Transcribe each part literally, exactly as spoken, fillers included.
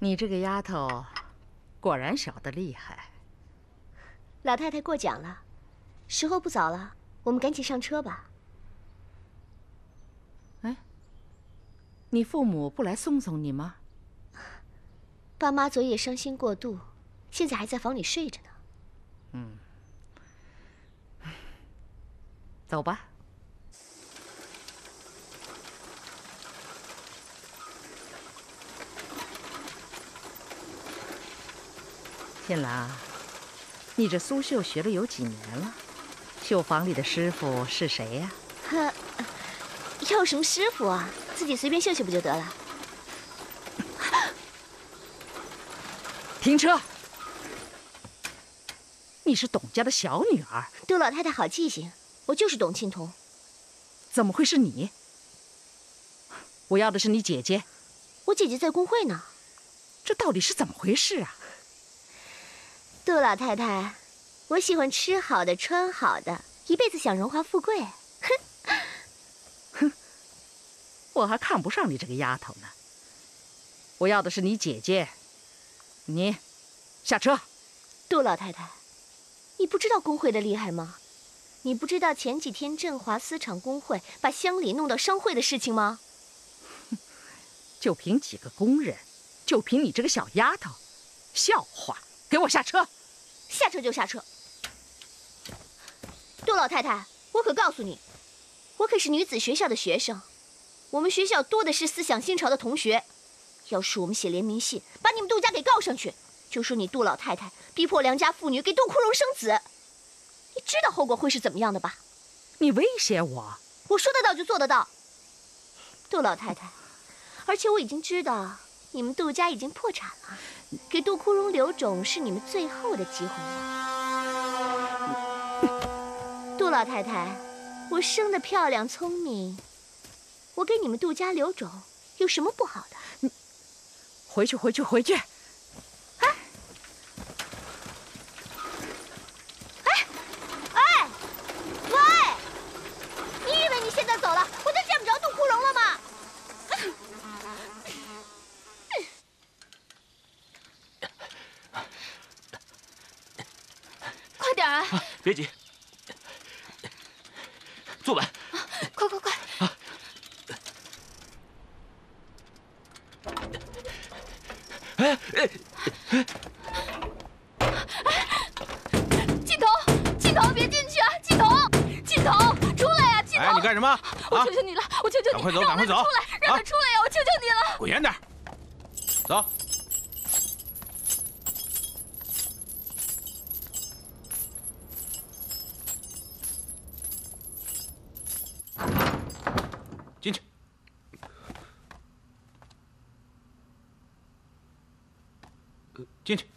你这个丫头，果然小得厉害。 老太太过奖了，时候不早了，我们赶紧上车吧。 哎，你父母不来送送你吗？ 爸妈昨夜伤心过度，现在还在房里睡着呢。 嗯，走吧。 新郎，你这苏绣学了有几年了？绣坊里的师傅是谁呀？ 呵，要什么师傅啊？自己随便绣绣不就得了？ 停车！你是董家的小女儿。 杜老太太好记性，我就是董庆童。 怎么会是你？我要的是你姐姐。 我姐姐在工会呢。 这到底是怎么回事啊？ 杜老太太，我喜欢吃好的、穿好的，一辈子想荣华富贵。哼， 哼，我还看不上你这个丫头呢。我要的是你姐姐，你下车。 杜老太太，你不知道工会的厉害吗？你不知道前几天振华丝厂工会把乡里弄到商会的事情吗？ 就凭几个工人，就凭你这个小丫头，笑话！ 给我下车！ 下车就下车。杜老太太，我可告诉你，我可是女子学校的学生，我们学校多的是思想新潮的同学。要是我们写联名信，把你们杜家给告上去，就说你杜老太太逼迫良家妇女给杜枯荣生子，你知道后果会是怎么样的吧？ 你威胁我？ 我说得到就做得到，杜老太太。而且我已经知道。 你们杜家已经破产了，给杜枯荣留种是你们最后的机会了。杜老太太，我生得漂亮聪明，我给你们杜家留种有什么不好的？ 你回去，回去，回去！哎， 哎，哎，喂！你以为你现在走了，我就见不着杜枯荣了吗？ 快点啊！ 啊，别急，坐稳。 啊、快快快！啊！ 哎哎哎！ 季童，季童，别进去啊！季童，季童，出来呀！季童， 哎，你干什么？ 我求求你了，我求求你， 赶快走，赶快走！ 出来，让他出来呀！我求求你了！ 滚远点！走。 进去。呃，进去。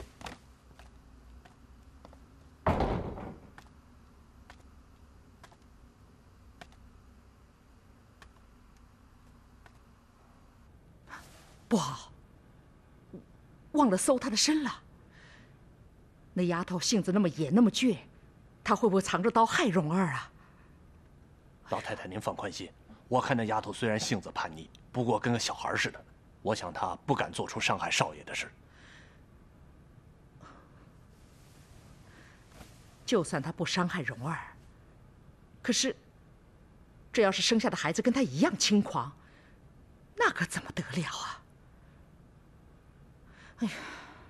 不好，忘了搜她的身了。那丫头性子那么野，那么倔，她会不会藏着刀害蓉儿啊？ 老太太，您放宽心。 我看那丫头虽然性子叛逆，不过跟个小孩似的。我想她不敢做出伤害少爷的事。 就算她不伤害蓉儿，可是，这要是生下的孩子跟她一样轻狂，那可怎么得了啊？哎呀！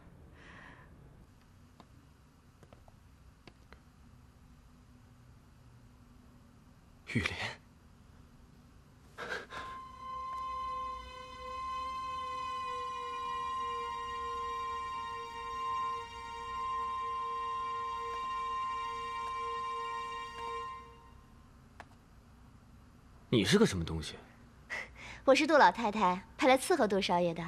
玉莲。 你是个什么东西？ 我是杜老太太派来伺候杜少爷的。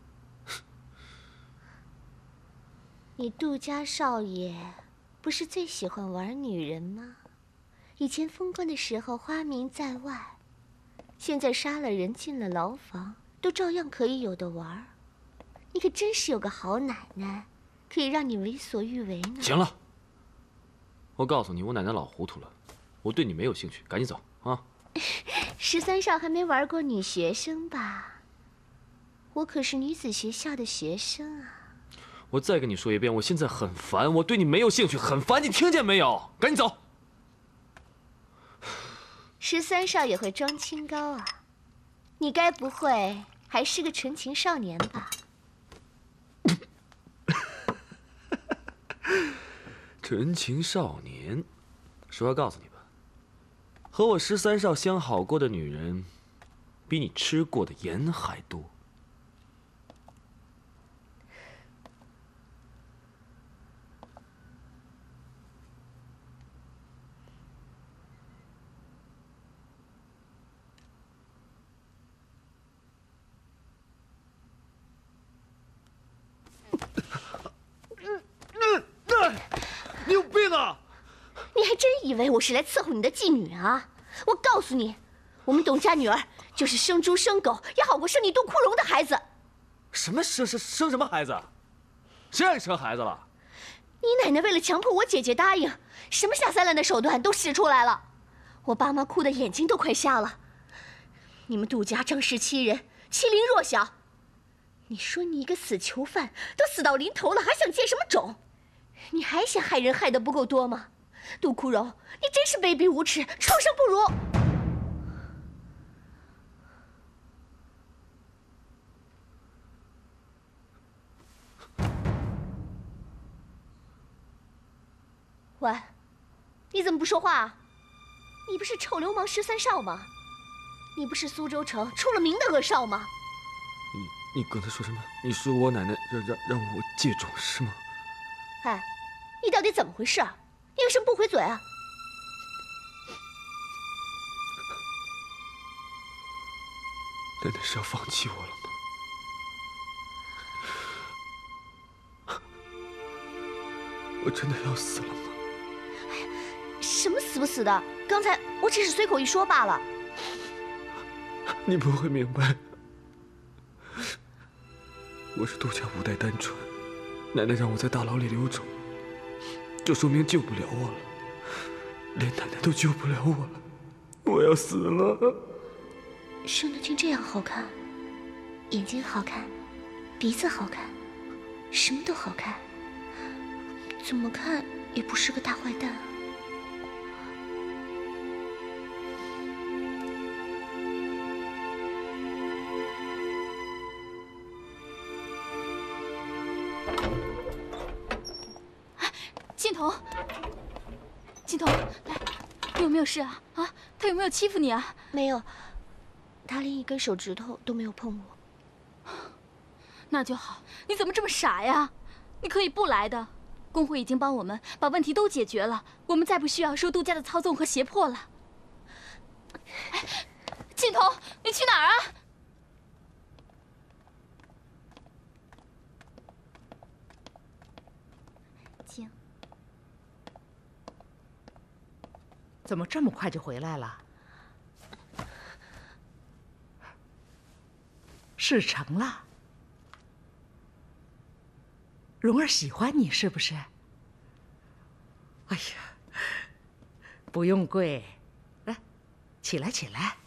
你杜家少爷不是最喜欢玩女人吗？以前封官的时候花名在外，现在杀了人进了牢房，都照样可以有的玩。你可真是有个好奶奶，可以让你为所欲为呢。 行了，我告诉你，我奶奶老糊涂了，我对你没有兴趣，赶紧走啊！ 十三少还没玩过女学生吧？ 我可是女子学校的学生啊。 我再跟你说一遍，我现在很烦，我对你没有兴趣，很烦，你听见没有？赶紧走。 十三少也会装清高啊？你该不会还是个纯情少年吧？ 纯情少年，实话告诉你吧，和我十三少相好过的女人，比你吃过的盐还多。你有病啊！ 你还真以为我是来伺候你的妓女啊？我告诉你，我们董家女儿就是生猪生狗也好过生你杜枯荣的孩子。 什么生生生什么孩子？谁让你生孩子了？ 你奶奶为了强迫我姐姐答应，什么下三滥的手段都使出来了，我爸妈哭得眼睛都快瞎了。你们杜家仗势欺人，欺凌弱小。你说你一个死囚犯都死到临头了，还想借什么种？你还嫌害人害得不够多吗？杜枯荣，你真是卑鄙无耻，畜生不如！喂，你怎么不说话啊？你不是臭流氓十三少吗？你不是苏州城出了名的恶少吗？ 你你刚才说什么？你说我奶奶让让让我借种是吗？ 哎，你到底怎么回事？你为什么不回嘴啊？ 奶奶是要放弃我了吗？我真的要死了吗？ 哎呀，什么死不死的？刚才我只是随口一说罢了。 你不会明白，我是杜家五代单传，奶奶让我在大牢里留种，就说明救不了我了，连奶奶都救不了我了，我要死了。 生得竟这样好看，眼睛好看，鼻子好看，什么都好看，怎么看也不是个大坏蛋。 金童，金童，来，你有没有事啊？啊，他有没有欺负你啊？ 没有，他连一根手指头都没有碰我。 那就好。你怎么这么傻呀？你可以不来的，工会已经帮我们把问题都解决了，我们再不需要受杜家的操纵和胁迫了。哎，金童，你去哪儿啊？请。 怎么这么快就回来了？事成了，蓉儿喜欢你是不是？哎呀，不用跪，来，起来起来。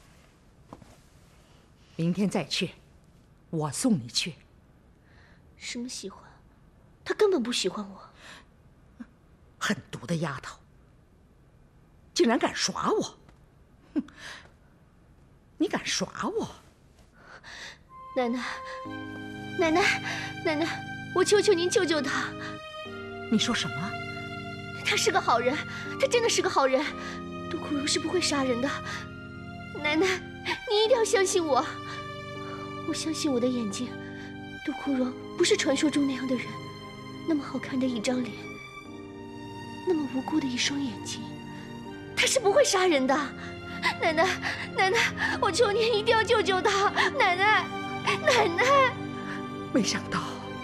明天再去，我送你去。 什么喜欢？他根本不喜欢我。 狠毒的丫头，竟然敢耍我！哼，你敢耍我？ 奶奶，奶奶，奶奶，我求求您救救他！ 你说什么？ 他是个好人，他真的是个好人。杜枯荣是不会杀人的。奶奶，你一定要相信我。我相信我的眼睛。杜枯荣不是传说中那样的人，那么好看的一张脸，那么无辜的一双眼睛，他是不会杀人的。奶奶，奶奶，我求您一定要救救他！奶奶。奶奶， 没想到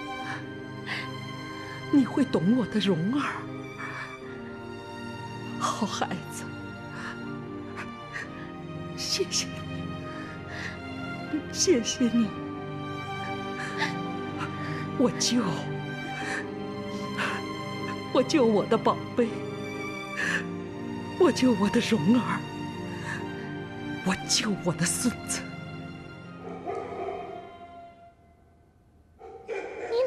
你会懂我的蓉儿，好孩子，谢谢你，谢谢你，我救，我救我的宝贝，我救我的蓉儿，我救我的孙子。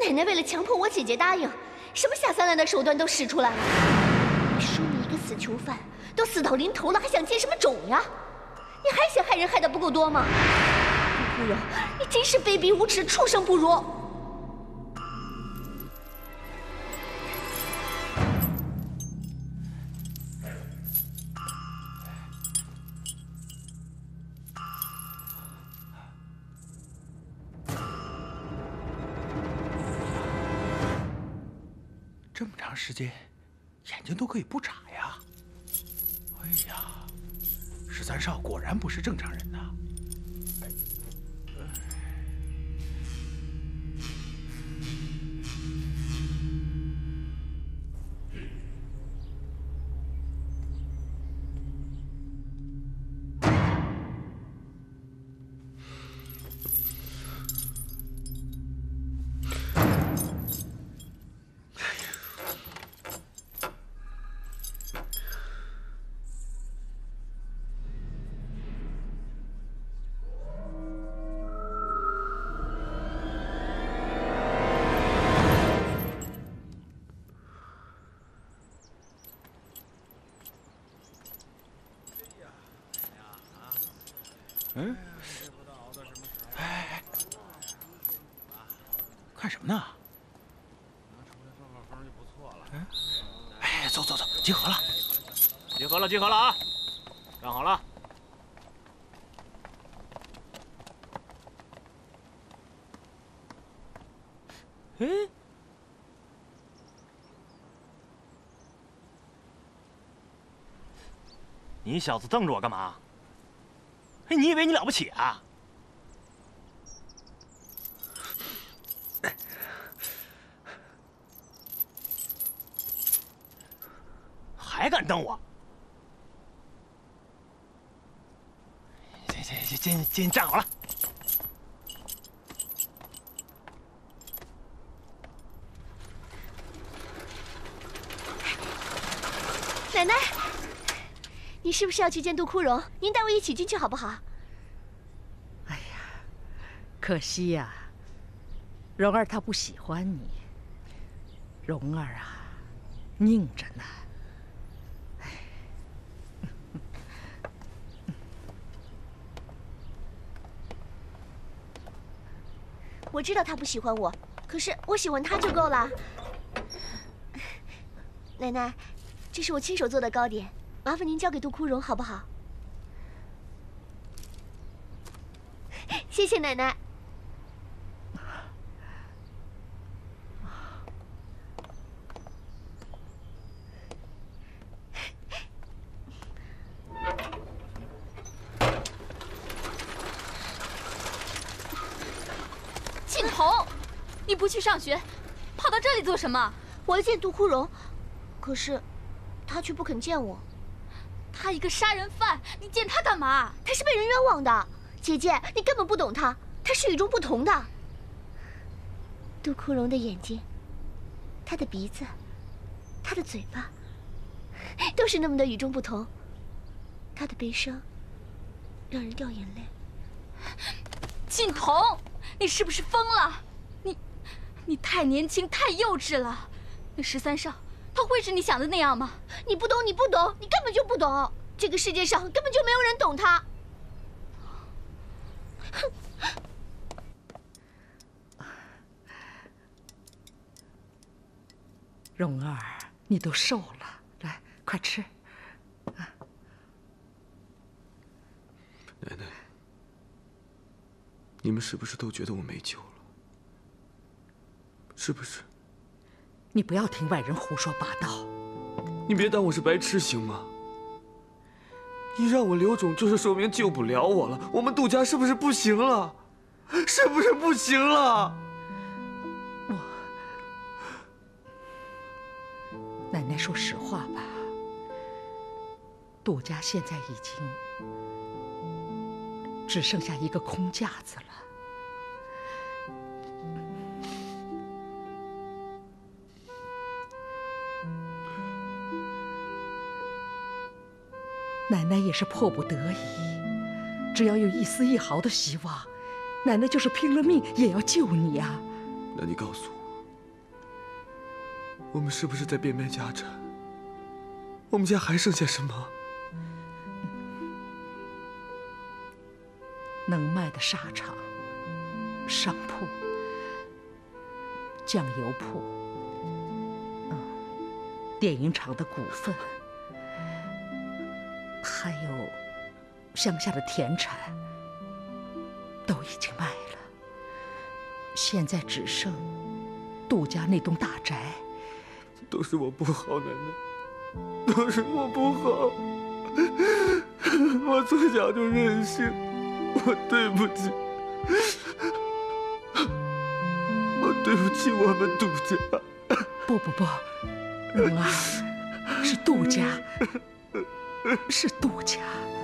奶奶为了强迫我姐姐答应，什么下三滥的手段都使出来了。你说你一个死囚犯，都死到临头了，还想见什么种呀？你还想害人害得不够多吗？杜枯荣，你真是卑鄙无耻，畜生不如！ 这么长时间，眼睛都可以不眨呀！哎呀，十三少果然不是正常人呐！嗯，哎，看什么呢？嗯，哎，走走走，集合了， 集合了，集合了啊！站好了。 哎， 你小子瞪着我干嘛？哎，你以为你了不起啊？还敢瞪我？行行行行行，站好了。 奶奶，你是不是要去见杜枯荣？您带我一起进去好不好？ 哎呀，可惜呀、啊，蓉儿她不喜欢你。蓉儿啊，拧着呢。 我知道他不喜欢我，可是我喜欢他就够了。奶奶，这是我亲手做的糕点，麻烦您交给杜枯荣好不好？谢谢奶奶。 庆红，你不去上学，跑到这里做什么？ 我要见杜枯荣，可是他却不肯见我。 他一个杀人犯，你见他干嘛？ 他是被人冤枉的。姐姐，你根本不懂他，他是与众不同的。杜枯荣的眼睛，他的鼻子，他的嘴巴，都是那么的与众不同。他的悲伤让人掉眼泪。 庆红，你是不是疯了？你，你太年轻，太幼稚了。那十三少，他会是你想的那样吗？ 你不懂，你不懂，你根本就不懂。这个世界上根本就没有人懂他。哼！ 蓉儿，你都瘦了，来，快吃。 奶奶，你们是不是都觉得我没救了？是不是？ 你不要听外人胡说八道。 你别当我是白痴行吗？你让我留种，就是说明救不了我了。我们杜家是不是不行了？是不是不行了？ 我，奶奶说实话吧，杜家现在已经只剩下一个空架子了。奶奶也是迫不得已，只要有一丝一毫的希望，奶奶就是拼了命也要救你呀。 那你告诉我， 我们是不是在变卖家产？我们家还剩下什么？ 能卖的纱厂、商铺、酱油铺，嗯，电影厂的股份，还有乡下的田产，都已经卖了。现在只剩杜家那栋大宅。 都是我不好，奶奶，都是我不好。我从小就任性，我对不起，我对不起我们杜家。 不不不，蓉儿，是杜家，是杜家，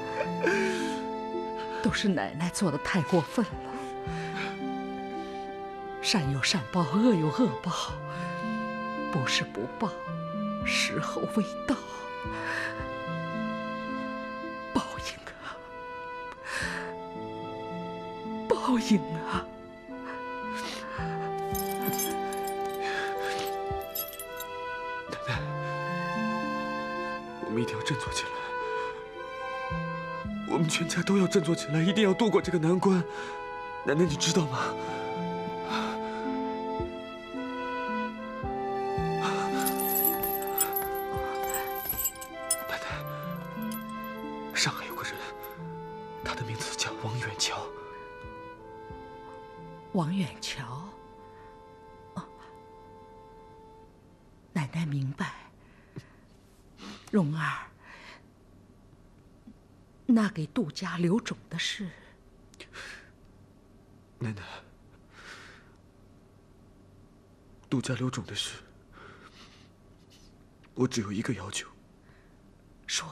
都是奶奶做的太过分了。善有善报，恶有恶报，不是不报，时候未到。报应啊，报应啊！ 奶奶，我们一定要振作起来，我们全家都要振作起来，一定要度过这个难关。奶奶，你知道吗？上海有个人，他的名字叫王远桥。 王远桥，哦，奶奶明白。蓉儿，那给杜家留种的事， 奶奶，杜家留种的事，我只有一个要求。 说。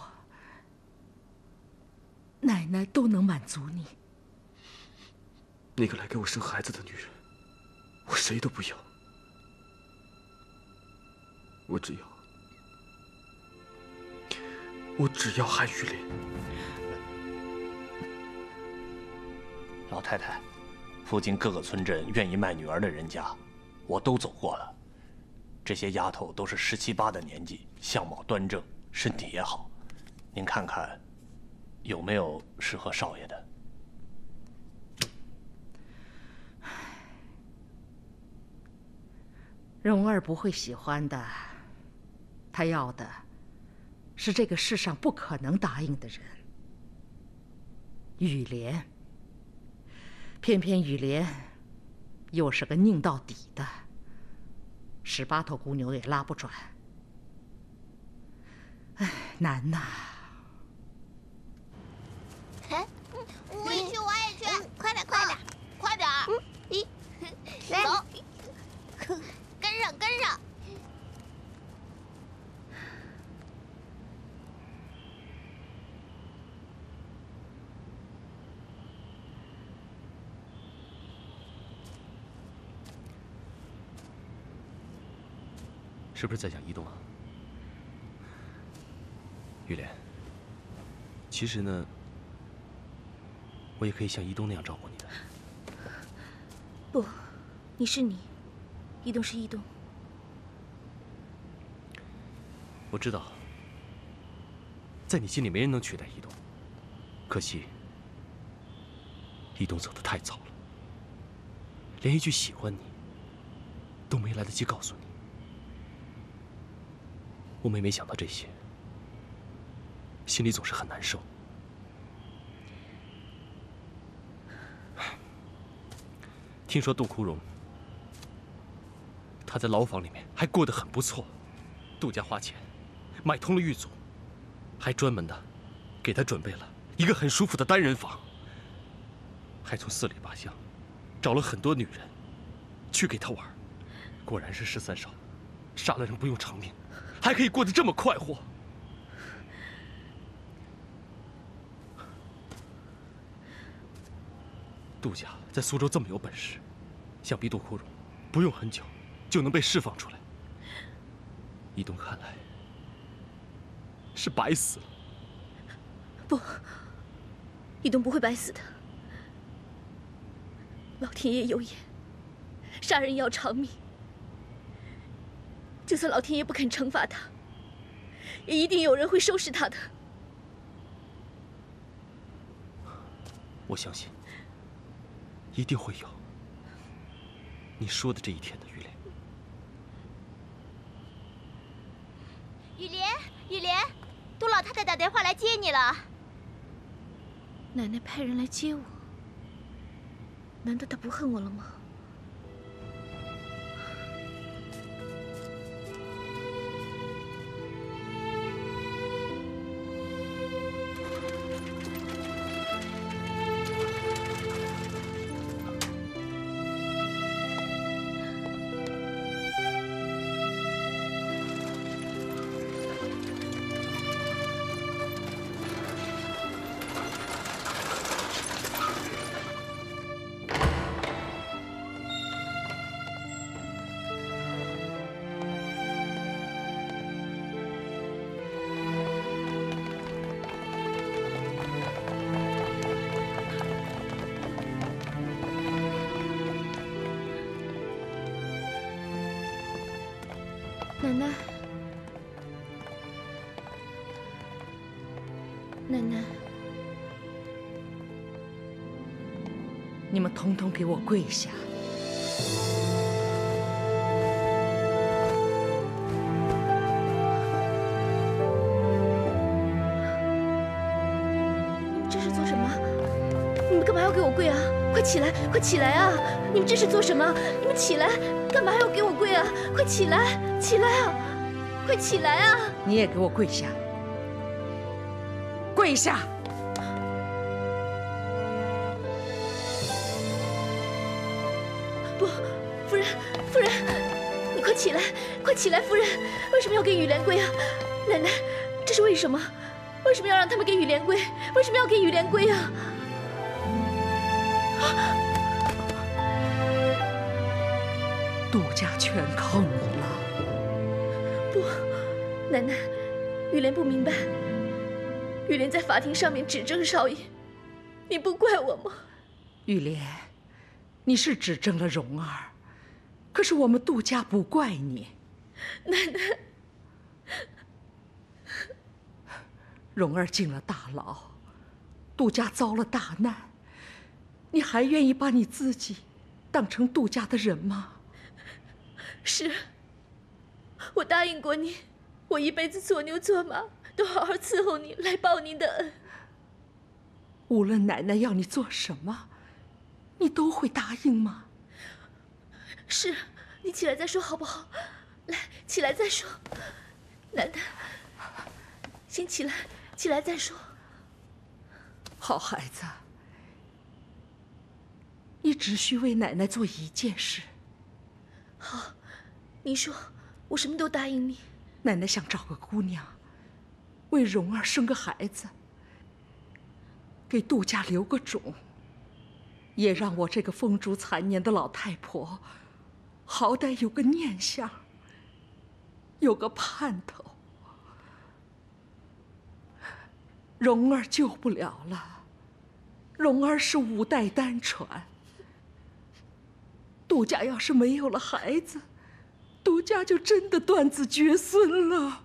奶奶都能满足你。 那个来给我生孩子的女人，我谁都不要，我只要，我只要韩玉莲。 老太太，附近各个村镇愿意卖女儿的人家，我都走过了。这些丫头都是十七八的年纪，相貌端正，身体也好。您看看。有没有适合少爷的？ 蓉儿不会喜欢的，她要的是这个世上不可能答应的人。雨莲，偏偏雨莲又是个拧到底的，十八头姑牛也拉不转。哎，难呐！ 我也去，我也去，嗯、快点，快点，快点！嗯，一，走，跟上，跟上。 是不是在想移动啊？玉莲，其实呢。我也可以像一东那样照顾你的。 不，你是你，一东是一东。 我知道，在你心里没人能取代一东。可惜，一东走得太早了，连一句喜欢你都没来得及告诉你。我每每想到这些，心里总是很难受。听说杜枯荣，他在牢房里面还过得很不错。杜家花钱买通了狱卒，还专门的给他准备了一个很舒服的单人房，还从四里八乡找了很多女人去给他玩。果然是十三少，杀了人不用偿命，还可以过得这么快活。杜家在苏州这么有本事，想必杜枯荣不用很久就能被释放出来。一东看来是白死了。 不，一东不会白死的。老天爷有眼，杀人要偿命。 就算老天爷不肯惩罚他，也一定有人会收拾他的。 我相信，一定会有你说的这一天的，玉莲。 雨莲，雨莲，杜老太太打电话来接你了。 奶奶派人来接我，难道她不恨我了吗？奶奶，奶奶， 你们统统给我跪下！ 你们这是做什么？你们干嘛要给我跪啊？快起来，快起来啊！你们这是做什么？你们起来，干嘛还要给我跪啊？快起来，起来啊！快起来啊！ 你也给我跪下！跪下！ 不，夫人，夫人，你快起来，快起来！夫人，为什么要给雨莲跪啊？奶奶，这是为什么？为什么要让他们给雨莲跪？为什么要给雨莲跪啊？ 杜家全靠你了。 不，奶奶，雨莲不明白。雨莲在法庭上面指证少爷，你不怪我吗？ 玉莲，你是指证了蓉儿，可是我们杜家不怪你。 奶奶， 蓉儿进了大牢，杜家遭了大难，你还愿意把你自己当成杜家的人吗？ 是，我答应过你，我一辈子做牛做马，都好好伺候你，来报您的恩。 无论奶奶要你做什么，你都会答应吗？ 是，你起来再说好不好？来，起来再说。奶奶，先起来，起来再说。 好孩子，你只需为奶奶做一件事。 好，你说，我什么都答应你。 奶奶想找个姑娘，为蓉儿生个孩子，给杜家留个种，也让我这个风烛残年的老太婆，好歹有个念想，有个盼头。蓉儿救不了了，蓉儿是五代单传。杜家要是没有了孩子，杜家就真的断子绝孙了。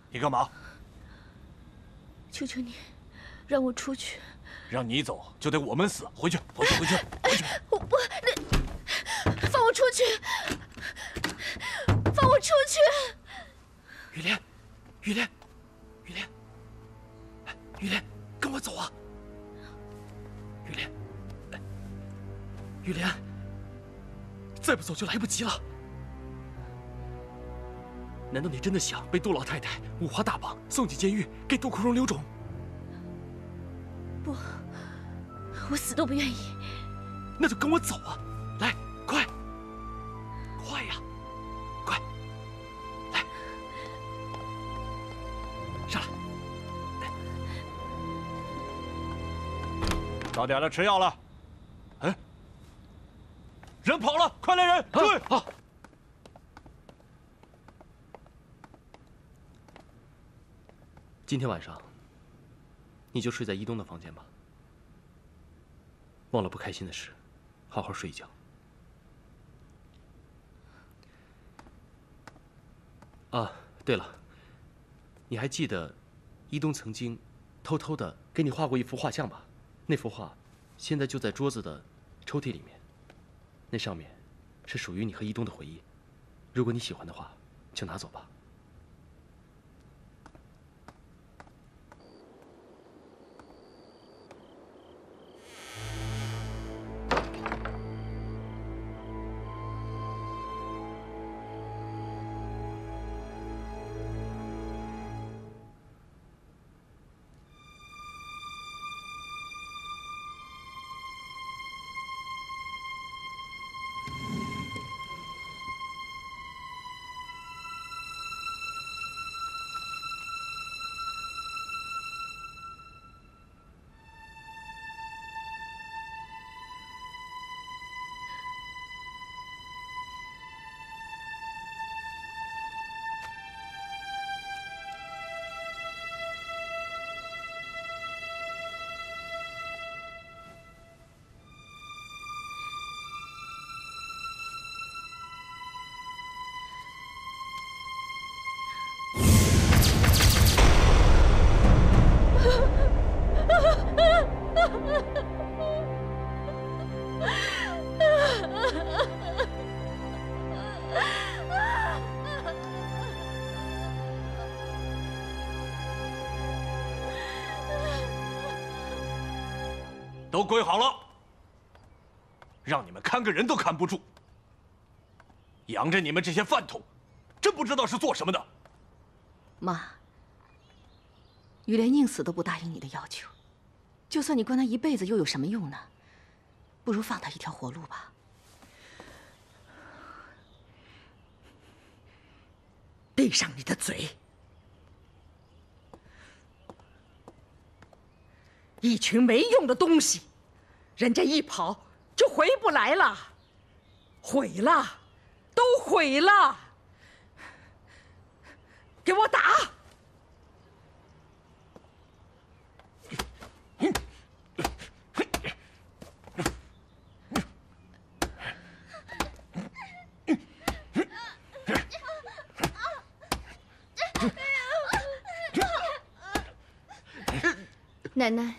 你干嘛？ 求求你，让我出去。 让你走就得我们死。回去，回去，回去，回去！ 我不，放我出去！放我出去！ 雨莲，雨莲，雨莲，雨莲，跟我走啊！雨莲，雨莲，再不走就来不及了。难道你真的想被杜老太太五花大绑，送进监狱，给杜枯荣留种？ 不，我死都不愿意。 那就跟我走啊！来，快，快呀，快，来，上来。 到点了，吃药了。哎，人跑了，快来人，追！ 好。今天晚上，你就睡在一东的房间吧。忘了不开心的事，好好睡一觉。啊，对了，你还记得一东曾经偷偷的给你画过一幅画像吧？那幅画现在就在桌子的抽屉里面，那上面是属于你和一东的回忆。如果你喜欢的话，就拿走吧。 都归好了，让你们看个人都看不住。养着你们这些饭桶，真不知道是做什么的。 妈，雨莲宁死都不答应你的要求，就算你关他一辈子，又有什么用呢？不如放他一条活路吧。闭上你的嘴！一群没用的东西，人家一跑就回不来了，毁了，都毁了！给我打！ 奶奶，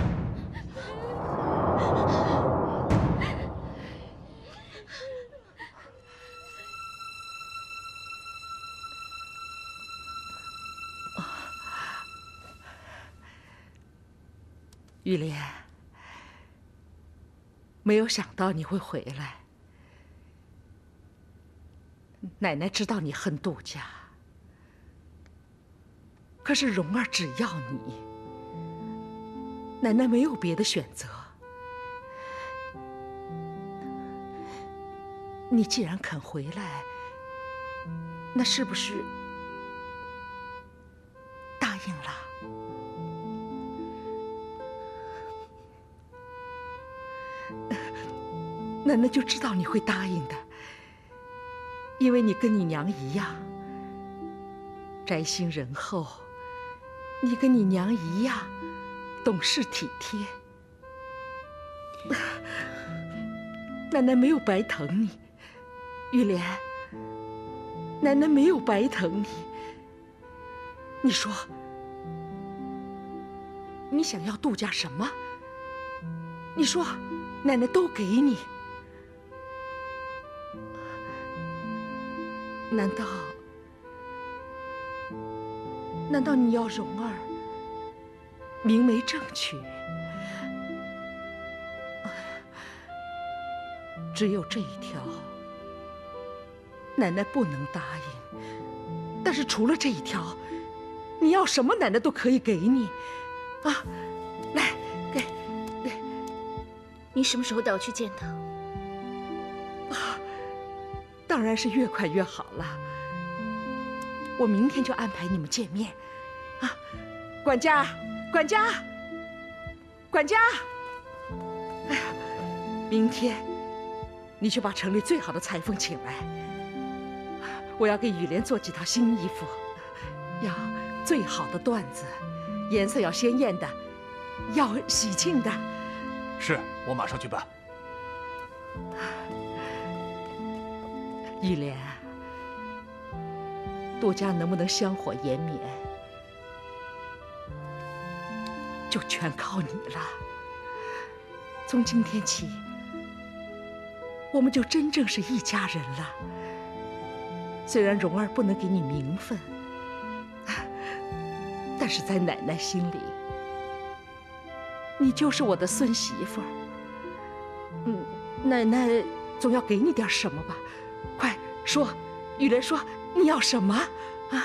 玉莲，没有想到你会回来。奶奶知道你恨杜家，可是蓉儿只要你。奶奶没有别的选择。你既然肯回来，那是不是答应了？奶奶就知道你会答应的，因为你跟你娘一样，宅心仁厚，你跟你娘一样。懂事体贴，奶奶没有白疼你，玉莲，奶奶没有白疼你。 你说，你想要杜家什么？你说，奶奶都给你。难道，难道你要蓉儿明媒正娶？只有这一条，奶奶不能答应。但是除了这一条，你要什么，奶奶都可以给你。啊，来，给，给。 你什么时候带我去见他？ 啊，当然是越快越好了。我明天就安排你们见面。啊，管家，管家，管家。哎呀，明天你去把城里最好的裁缝请来。我要给雨莲做几套新衣服，要最好的缎子，颜色要鲜艳的，要喜庆的。 是，我马上去办。 雨莲，杜家能不能香火延绵，就全靠你了。从今天起，我们就真正是一家人了。虽然蓉儿不能给你名分，但是在奶奶心里，你就是我的孙媳妇儿。嗯，奶奶总要给你点什么吧？快说，雨莲说，你要什么啊？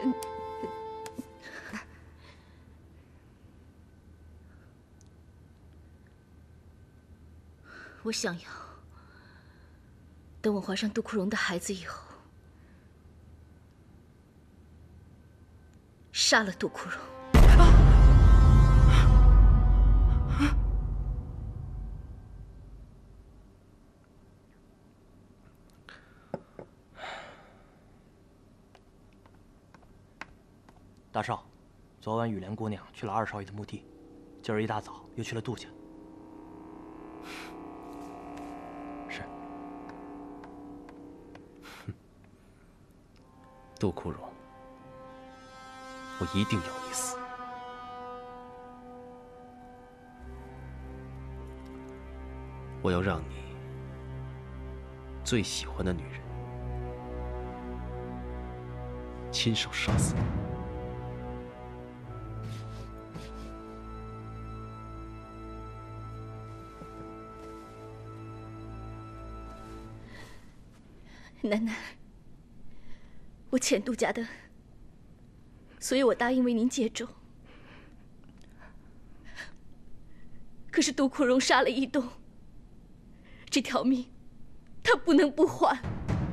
我想要，等我怀上杜枯荣的孩子以后，杀了杜枯荣。 大少，昨晚雨莲姑娘去了二少爷的墓地，今儿一大早又去了杜家。是。 杜枯荣，我一定要你死！我要让你最喜欢的女人亲手杀死你。 奶奶，我欠杜家的，所以我答应为您接种。可是杜枯荣杀了一东，这条命他不能不还。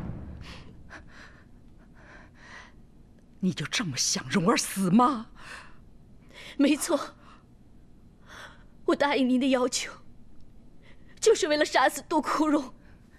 你就这么想蓉儿死吗？ 没错，我答应您的要求，就是为了杀死杜枯荣。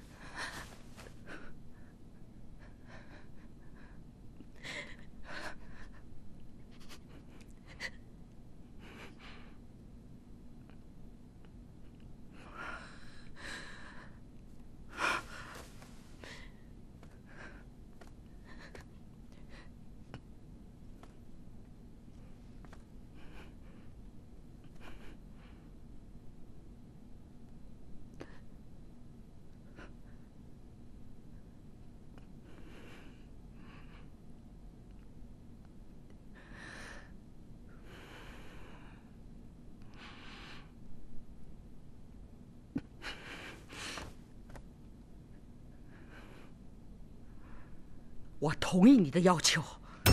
我同意你的要求。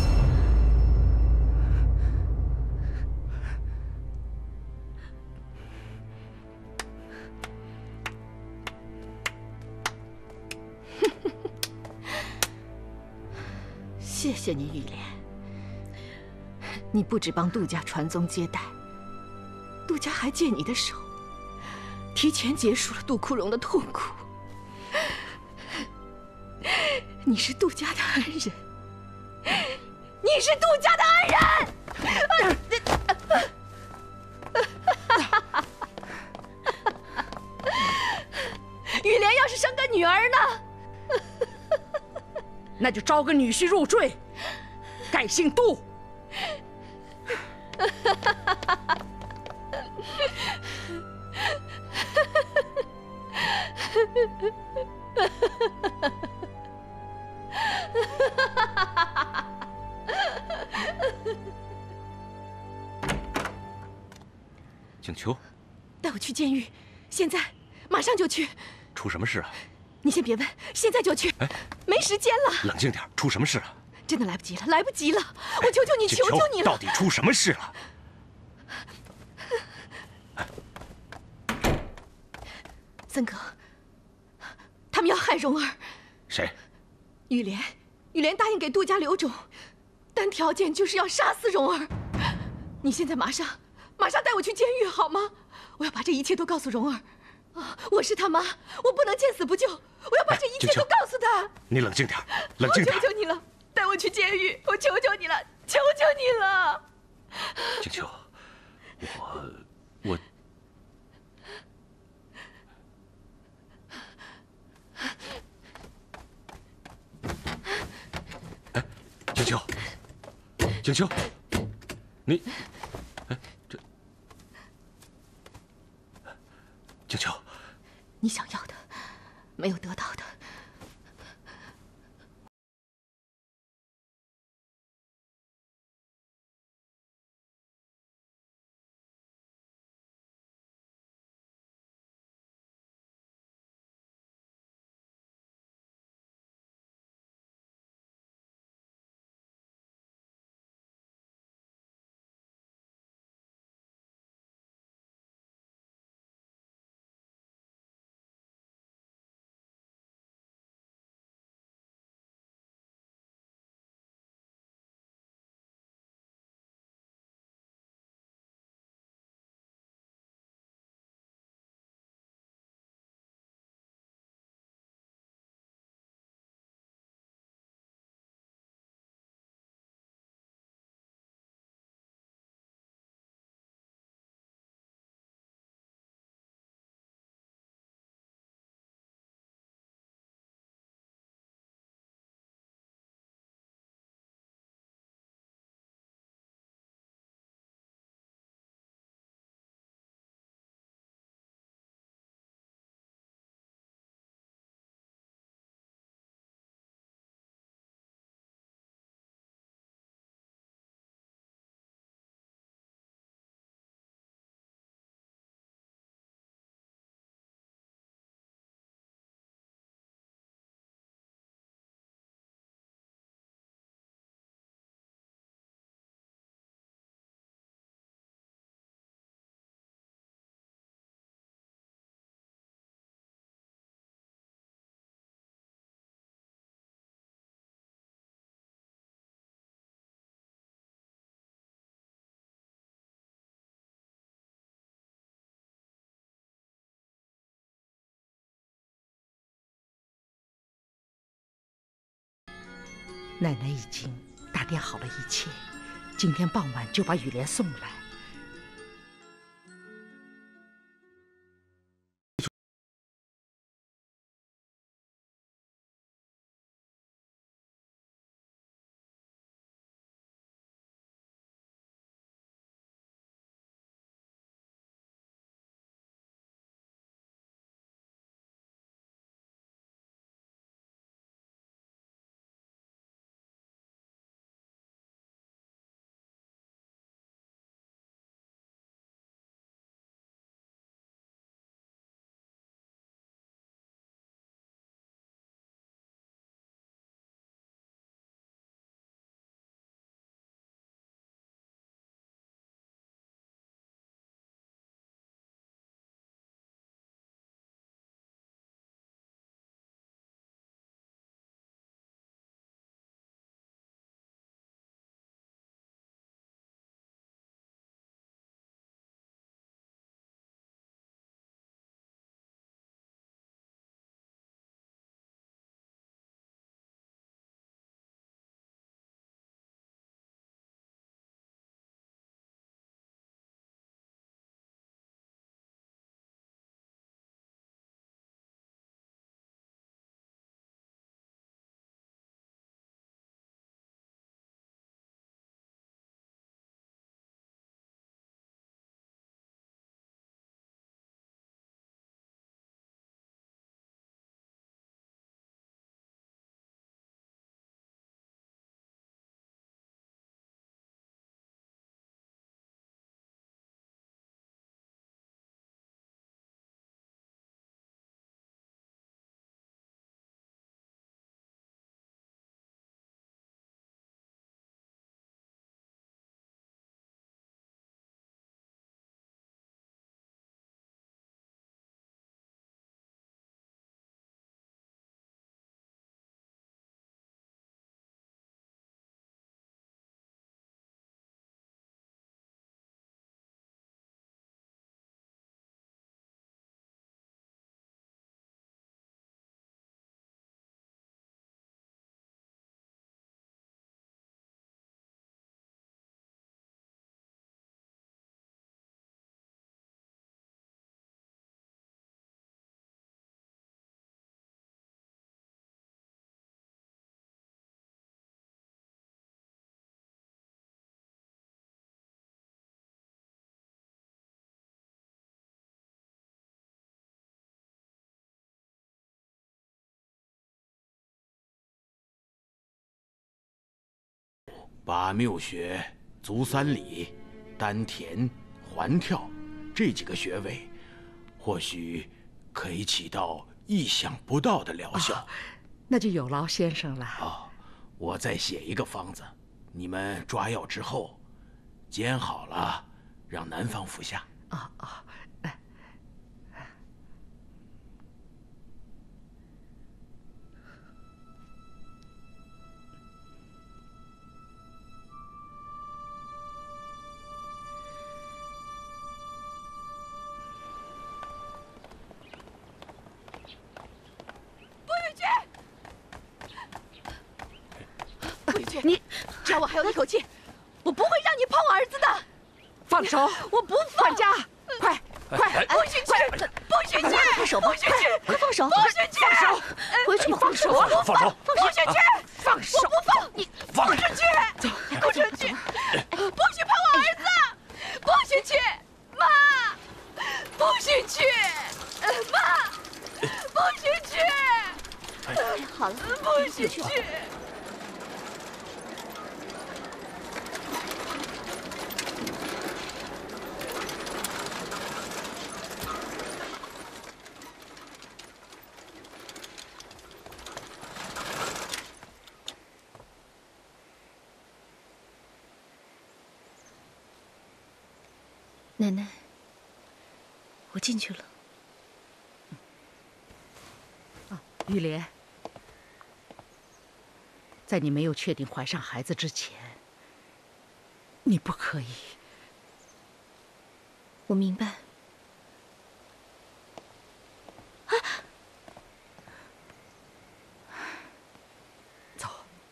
谢谢你，雨莲。你不只帮杜家传宗接代，杜家还借你的手，提前结束了杜枯荣的痛苦。你是杜家的恩人，你是杜家的恩人。 雨莲要是生个女儿呢？ 那就招个女婿入赘，改姓杜。 景秋， 带我去监狱，现在，马上就去。 出什么事啊？ 你先别问，现在就去。哎，没时间了。 冷静点，出什么事了？ 真的来不及了，来不及了！我求求你，求求你了！ 到底出什么事了？ 森哥，他们要害蓉儿。 谁？ 玉莲，玉莲答应给杜家留种，但条件就是要杀死蓉儿。你现在马上，马上带我去监狱好吗？我要把这一切都告诉蓉儿。啊，我是他妈，我不能见死不救，我要把这一切都告诉他。 你冷静点，冷静点！ 我求求你了，带我去监狱！我求求你了，求求你了！ 景秋，我我。哎，景秋，景秋，你，哎，这，景秋， 你想要的，没有得到的。 奶奶已经打点好了一切，今天傍晚就把雨莲送来。 把谬穴、足三里、丹田、环跳这几个穴位，或许可以起到意想不到的疗效。哦， 那就有劳先生了。 哦，我再写一个方子，你们抓药之后，煎好了，让南方服下。 哦哦。 你只要我还有一口气，我不会让你碰儿子的。 放手！ 我不放！ 管家，快快！ 不许去！不许去！ 放手！ 不许去！ 快放手！ 不许去！ 放手！ 回去吧！ 放手啊！ 放手！ 不许去！ 放手！ 我不放！你放不许去！不许去！不许碰我儿子！不许去！妈！不许去！妈！不许去！ 哎，好了， 不许去！ 奶奶，我进去了。 啊，玉莲，在你没有确定怀上孩子之前，你不可以。 我明白。啊！ 走。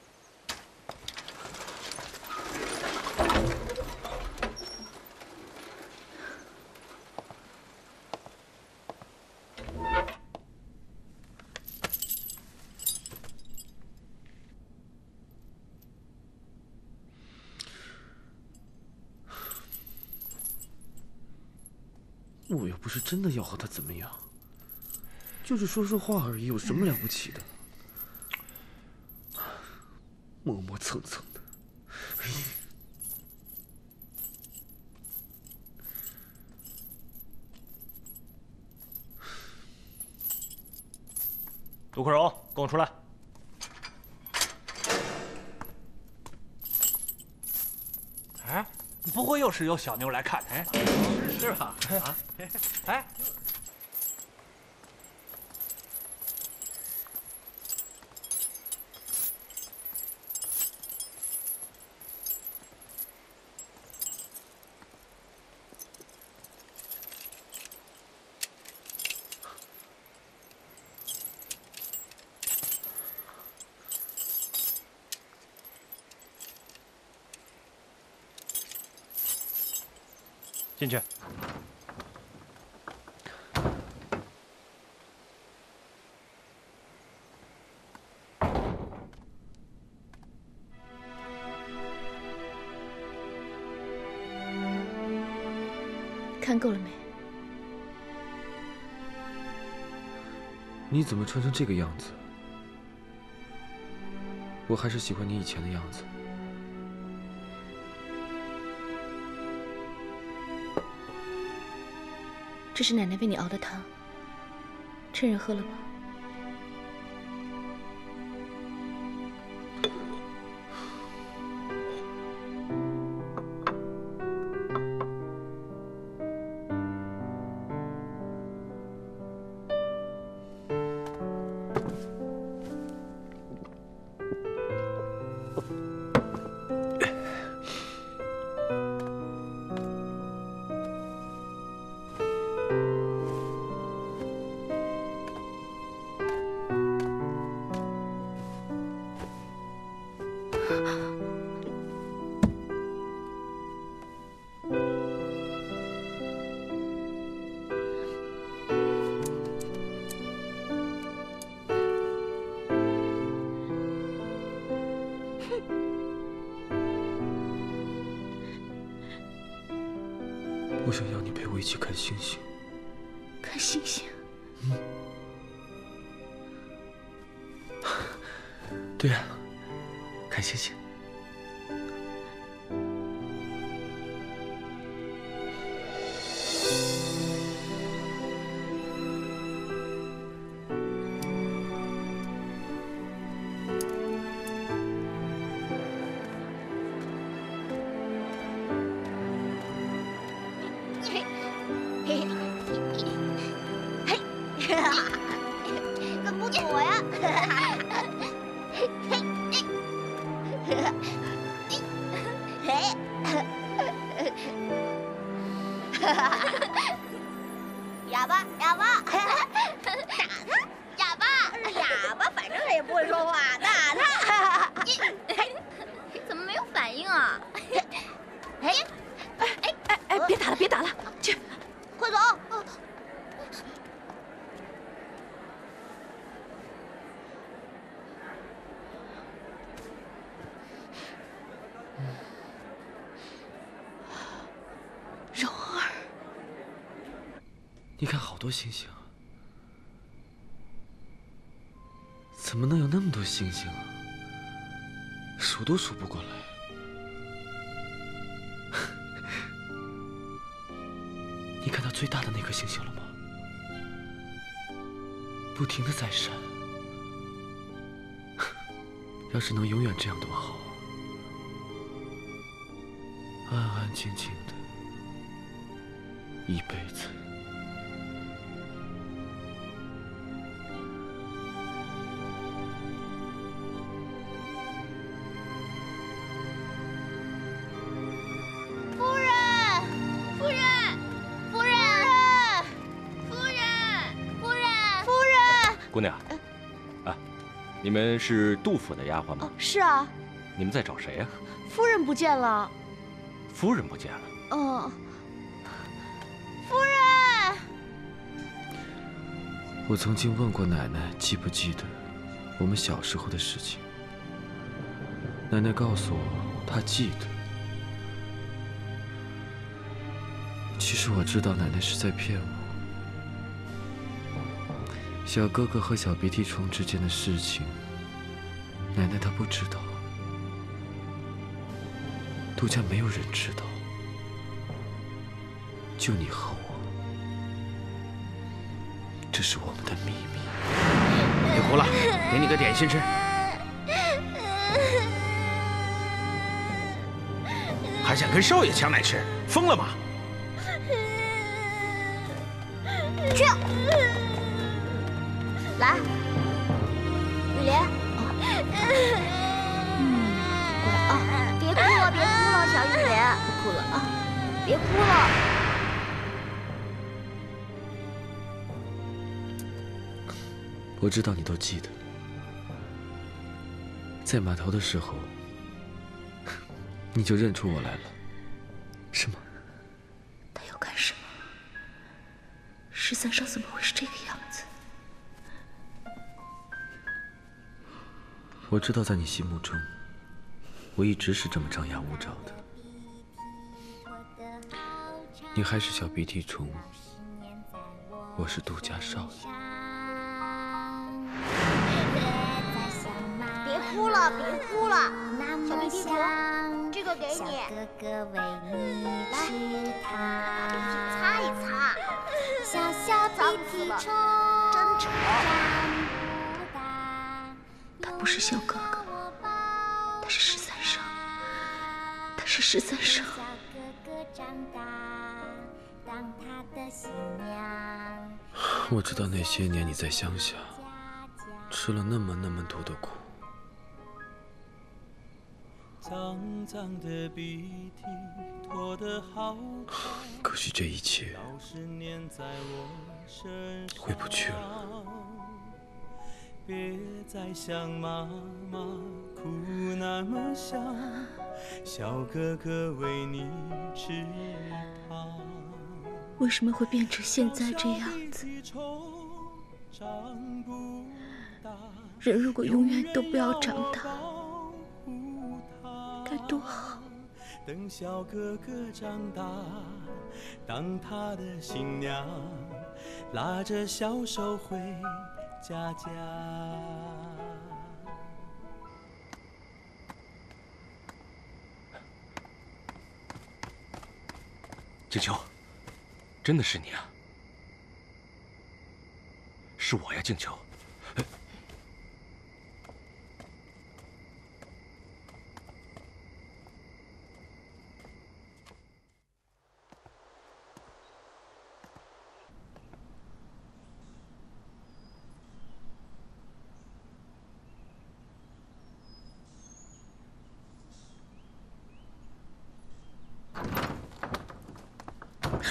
我又不是真的要和他怎么样，就是说说话而已，有什么了不起的？磨磨蹭蹭的。 杜克荣，跟我出来。哎，不会又是有小妞来看他？哎，是吧？啊，哎。 进去。 看够了没？ 你怎么穿成这个样子？我还是喜欢你以前的样子。 这是奶奶为你熬的汤，趁热喝了吧。 我想要你陪我一起看星星。 看星星？ 嗯。对呀，看星星。 哑巴，哑巴，打他，哑巴，哑巴，反正他也不会说话，打他。你怎么没有反应啊？ 哎哎哎哎哎！别打了，别打了，去， 快走！ 蓉儿， 你看好多星星啊！怎么能有那么多星星啊？数都数不过来。你看到最大的那颗星星了吗？不停的在闪。要是能永远这样多好啊！安安静静的一辈子。 夫人，夫人，夫人，夫人，夫人，夫人。 姑娘，啊，你们是杜甫的丫鬟吗？ 哦，是啊。 你们在找谁呀？ 夫人不见了。 夫人不见了。 嗯。夫人。 我曾经问过奶奶，记不记得我们小时候的事情？奶奶告诉我，她记得。其实我知道奶奶是在骗我。小哥哥和小鼻涕虫之间的事情，奶奶她不知道。杜家没有人知道，就你和我。这是我们的秘密。 别哭了，给你个点心吃。还想跟少爷抢奶吃，疯了吗？ 去，来，雨莲，嗯，乖啊，别哭了，别哭了，小雨莲，不哭了啊，别哭了。 我知道你都记得，在码头的时候，你就认出我来了，是吗？ 他要干什么？十三少怎么会是这个样子？ 我知道，在你心目中，我一直是这么张牙舞爪的。你还是小鼻涕虫，我是杜家少爷。 别哭了，别哭了，小鼻涕虫，这个给你，来，擦一擦。 小小鼻涕虫， 真丑。 他不是小哥哥，他是十三少，他是十三少。 我知道那些年你在乡下吃了那么那么多的苦，可惜这一切回不去了。 别再像妈妈哭那么响，小哥哥为你吃糖。 为什么会变成现在这样子？人如果永远都不要长大，该多好。 等小哥哥长大，当他的新娘，拉着小手回家家。 静秋，真的是你啊！是我呀，静秋。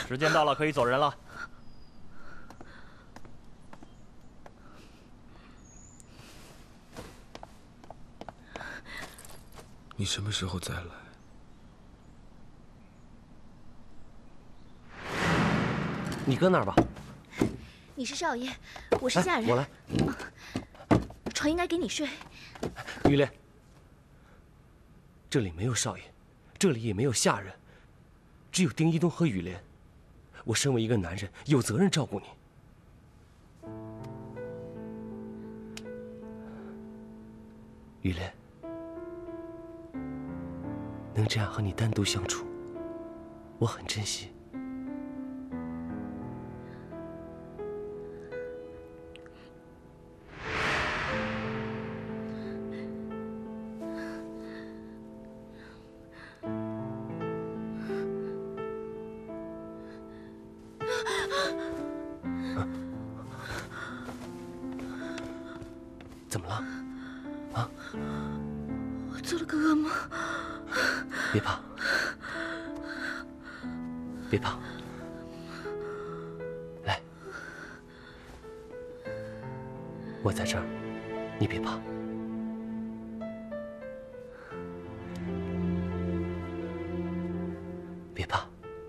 时间到了，可以走人了。 你什么时候再来？ 你搁那儿吧。 你是少爷，我是下人。 我来。 床应该给你睡。 雨莲，这里没有少爷，这里也没有下人，只有丁一东和雨莲。我身为一个男人，有责任照顾你。雨莲，能这样和你单独相处，我很珍惜。怎么了？啊？ 我做了个噩梦。 别怕，别怕，来，我在这儿，你别怕。别怕。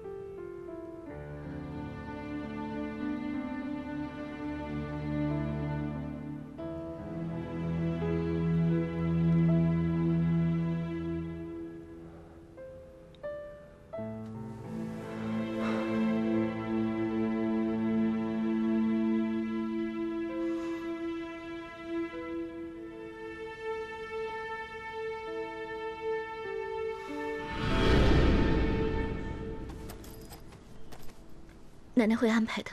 奶奶会安排的。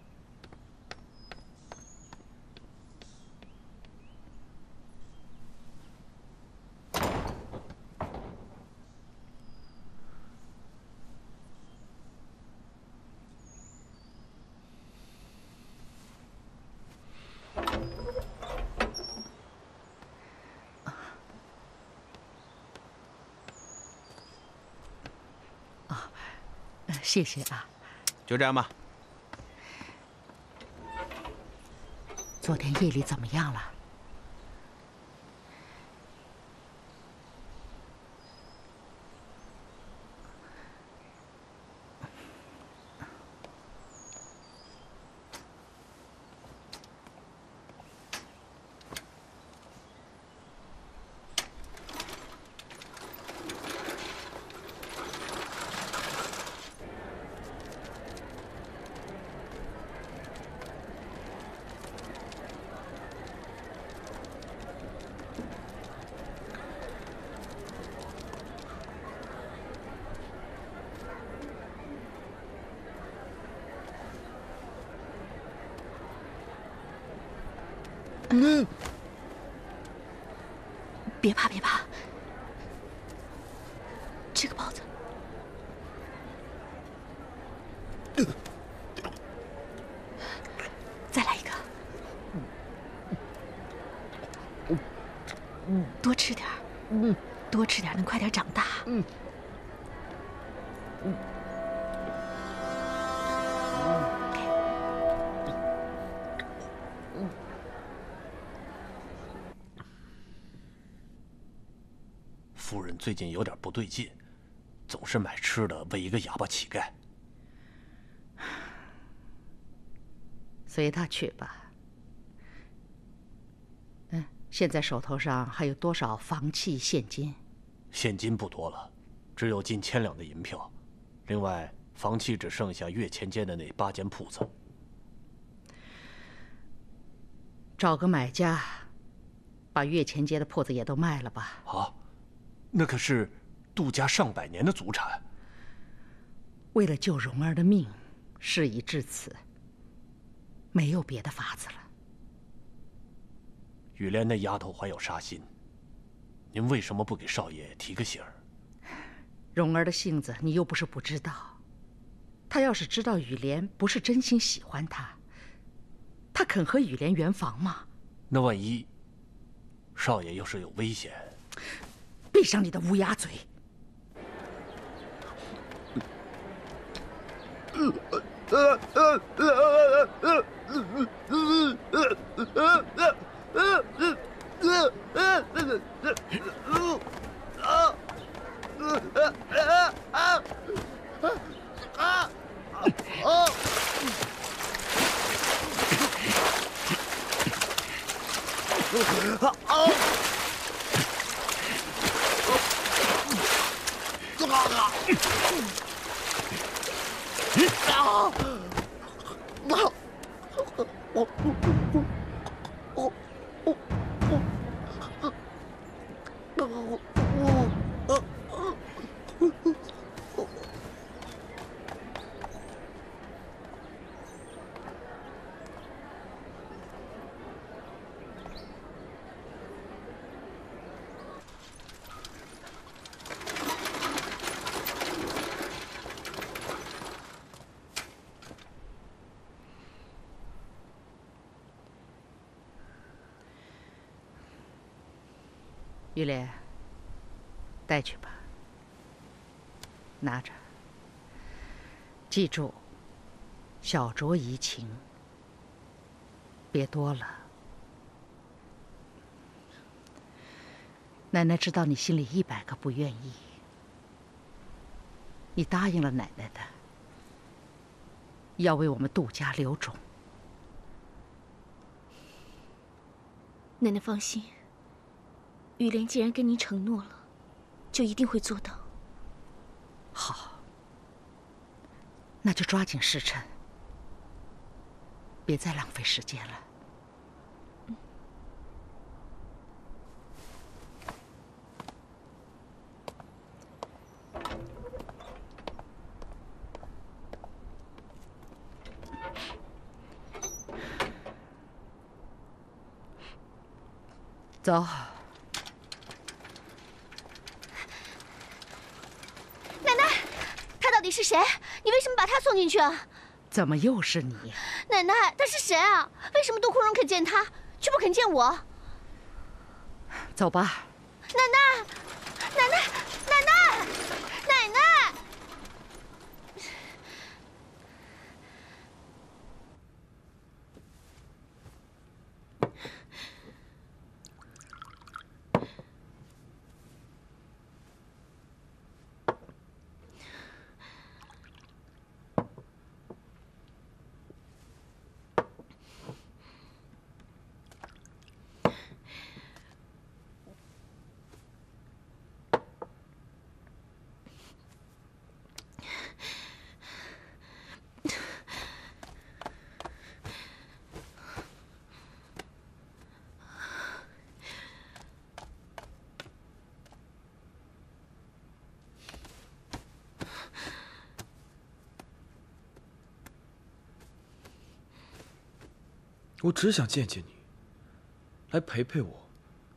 啊，谢谢啊。 就这样吧。 昨天夜里怎么样了？ 嗯，别怕，别怕，吃个包子。再来一个，多吃点儿，多吃点儿，能快点长大。嗯。 夫人最近有点不对劲，总是买吃的喂一个哑巴乞丐。 随他去吧。嗯，现在手头上还有多少房契现金？ 现金不多了，只有近千两的银票，另外房契只剩下月前街的那八间铺子。 找个买家，把月前街的铺子也都卖了吧。 啊，那可是杜家上百年的祖产。 为了救蓉儿的命，事已至此，没有别的法子了。 雨莲那丫头怀有杀心，您为什么不给少爷提个醒儿？ 蓉儿的性子你又不是不知道，她要是知道雨莲不是真心喜欢她，她肯和雨莲圆房吗？ 那万一少爷要是有危险？ 闭上你的乌鸦嘴！嗯玉莲，带去吧，拿着。记住，小酌怡情，别多了。奶奶知道你心里一百个不愿意，你答应了奶奶的，要为我们杜家留种。 奶奶放心。 玉莲既然跟您承诺了，就一定会做到。 好，那就抓紧时辰，别再浪费时间了。 嗯、 走。 你是谁？你为什么把他送进去啊？ 怎么又是你？ 奶奶，他是谁啊？为什么杜枯荣肯见他，却不肯见我？ 走吧。 奶奶，奶奶，奶奶，奶奶！ 我只想见见你，来陪陪我。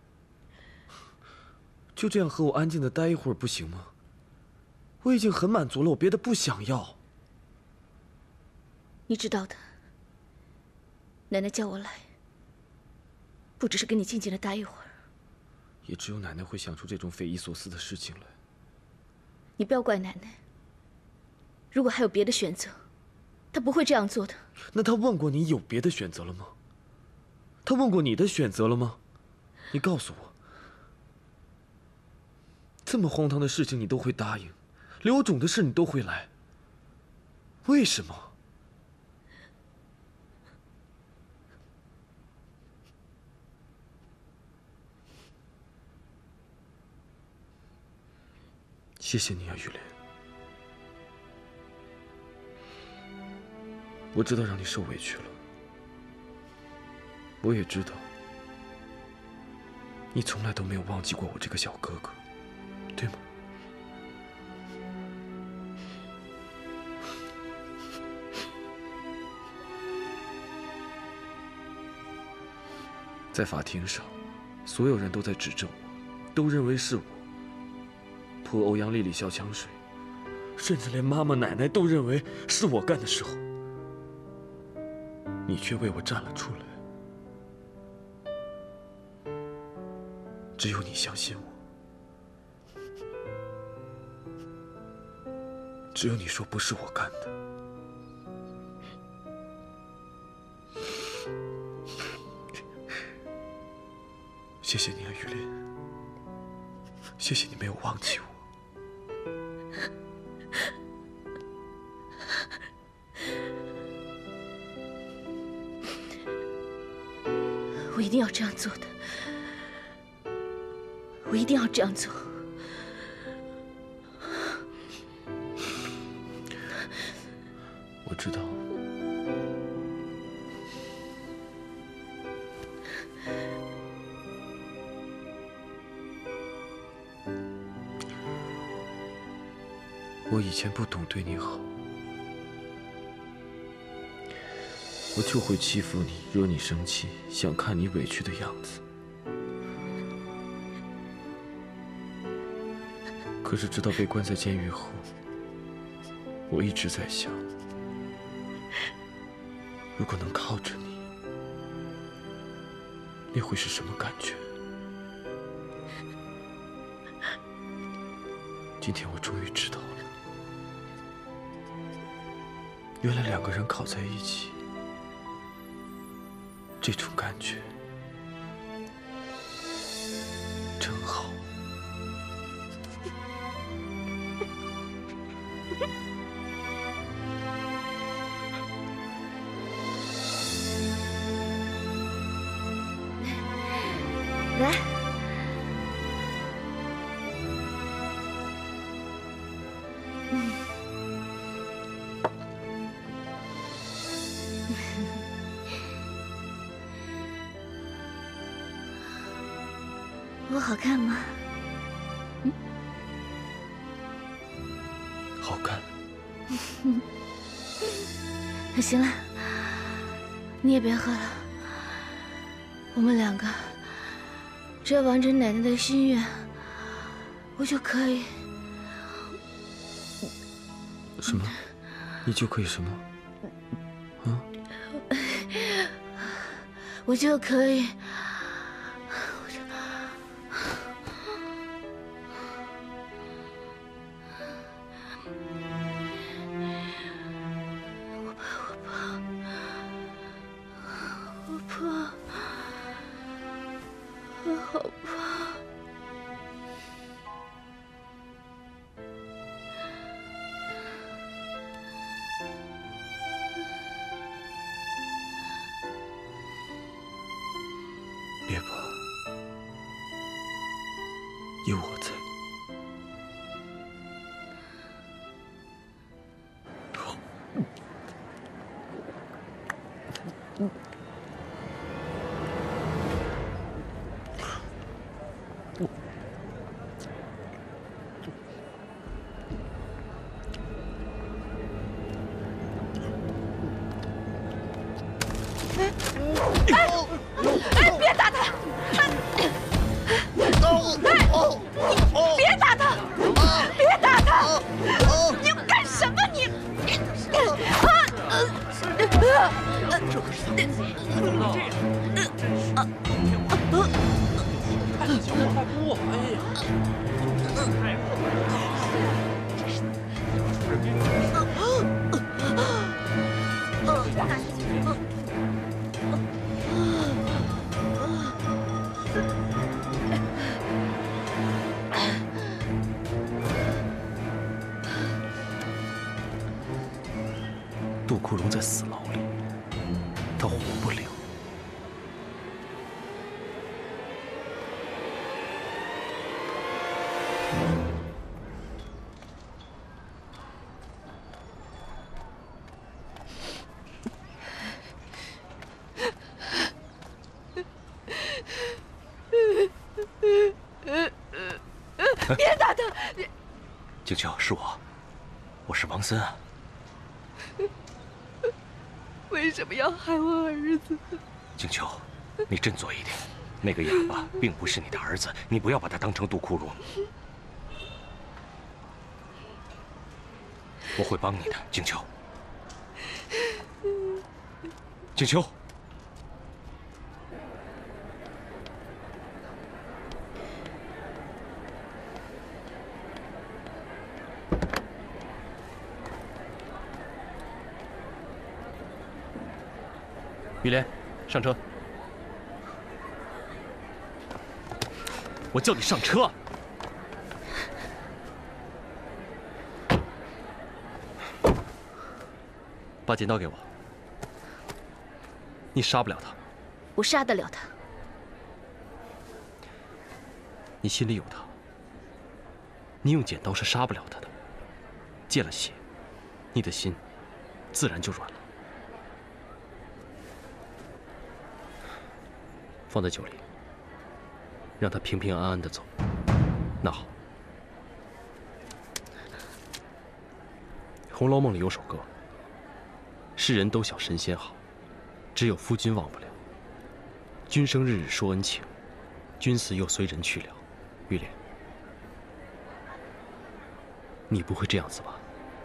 就这样和我安静的待一会儿不行吗？我已经很满足了，我别的不想要。 你知道的，奶奶叫我来，不只是跟你静静的待一会儿。 也只有奶奶会想出这种匪夷所思的事情来。 你不要怪奶奶，如果还有别的选择，她不会这样做的。 那她问过你有别的选择了吗？她问过你的选择了吗？你告诉我，这么荒唐的事情你都会答应，留种的事你都会来，为什么？谢谢你啊，玉莲。我知道让你受委屈了，我也知道你从来都没有忘记过我这个小哥哥，对吗？在法庭上，所有人都在指证我，都认为是我泼欧阳丽丽消枪水，甚至连妈妈奶奶都认为是我干的时候，你却为我站了出来。只有你相信我，只有你说不是我干的。 谢谢你啊，玉莲。谢谢你没有忘记我。 我一定要这样做的，我一定要这样做。 我知道。我以前不懂对你好，我就会欺负你，惹你生气，想看你委屈的样子。可是直到被关在监狱后，我一直在想，如果能靠着你，那会是什么感觉？今天我终于知道了。原来两个人靠在一起，这种感觉真好。 来。我好看吗？ 嗯，好看。 那行了，你也别喝了。我们两个只要完成奶奶的心愿，我就可以。 什么？你就可以什么？啊？ 我就可以。 别怕，有我在。杜库荣在死牢里，他活不了。 别打他！ 静秋，是我，我是王森啊。 为什么要害我儿子？ 静秋，你振作一点，那个哑巴并不是你的儿子，你不要把他当成杜库荣。我会帮你的，静秋。静秋。 雨莲，上车。 我叫你上车。把剪刀给我。你杀不了他。 我杀得了他。 你心里有他。你用剪刀是杀不了他的。见了血，你的心自然就软了。放在酒里，让他平平安安的走。那好，《红楼梦》里有首歌：世人都想神仙好，只有夫君忘不了。君生日日说恩情，君死又随人去了。玉莲，你不会这样子吧？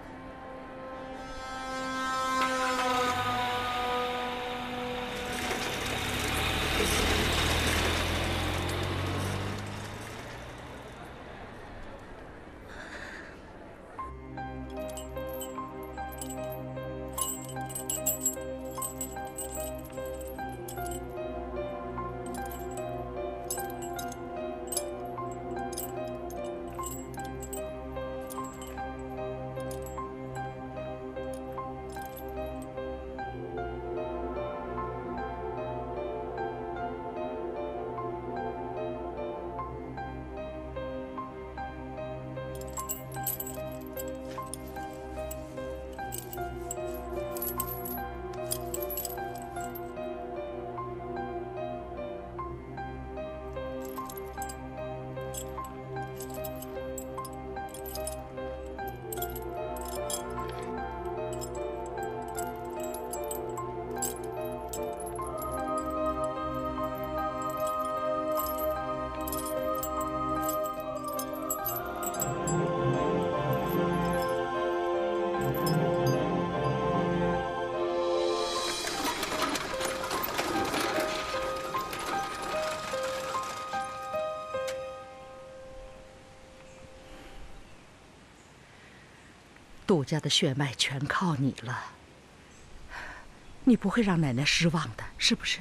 杜家的血脉全靠你了，你不会让奶奶失望的，是不是？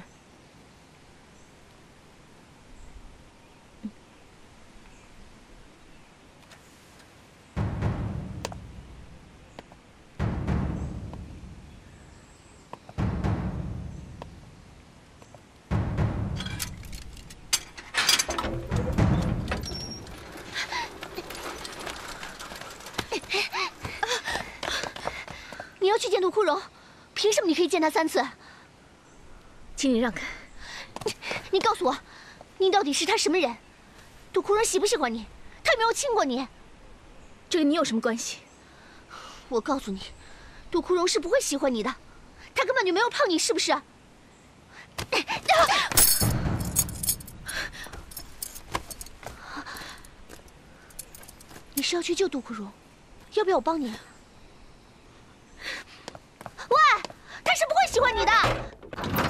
你要去见杜枯荣，凭什么你可以见他三次？ 请你让开。 你你告诉我，你到底是他什么人？杜枯荣喜不喜欢你？他有没有亲过你？ 这跟你有什么关系？ 我告诉你，杜枯荣是不会喜欢你的，他根本就没有碰你，是不是？你是要去救杜枯荣？要不要我帮你？喂，他是不会喜欢你的。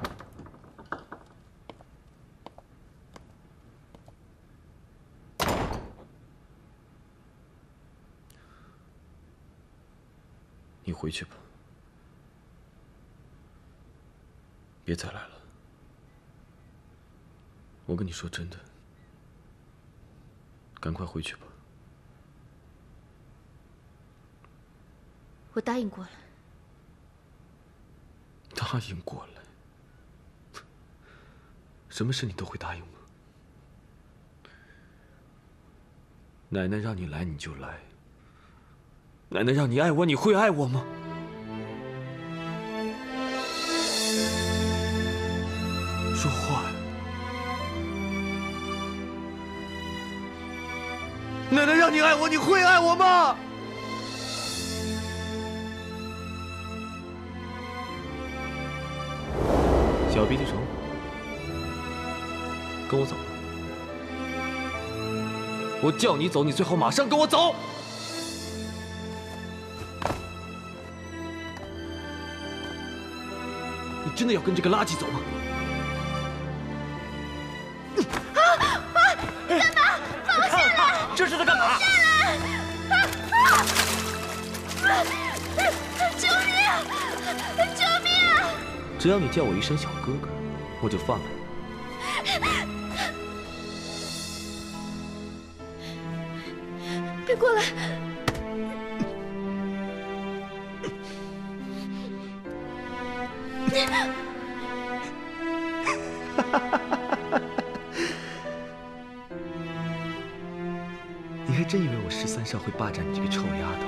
你回去吧，别再来了。我跟你说真的，赶快回去吧。 我答应过了。 答应过了？什么事你都会答应吗？奶奶让你来你就来。奶奶让你爱我，你会爱我吗？说话呀！奶奶让你爱我，你会爱我吗？小鼻涕虫，跟我走。我叫你走，你最后马上跟我走。你真的要跟这个垃圾走吗？ 啊啊！干嘛？放我下来！ 这是在干嘛？ 下来！啊啊！救命！救命！ 只要你叫我一声小哥哥，我就放了你。 过来。 你还真以为我十三少会霸占你这个臭丫头？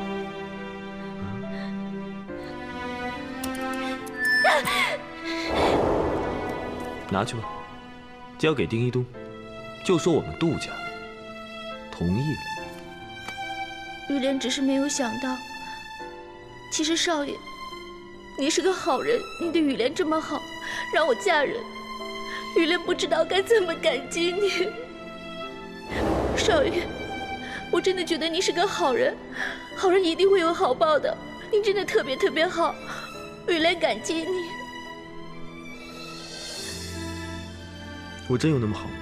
啊、拿去吧，交给丁一东，就说我们杜家同意了。 玉莲只是没有想到，其实少爷，你是个好人，你对玉莲这么好，让我嫁人，玉莲不知道该怎么感激你。少爷，我真的觉得你是个好人，好人一定会有好报的。你真的特别特别好，玉莲感激你。 我真有那么好吗？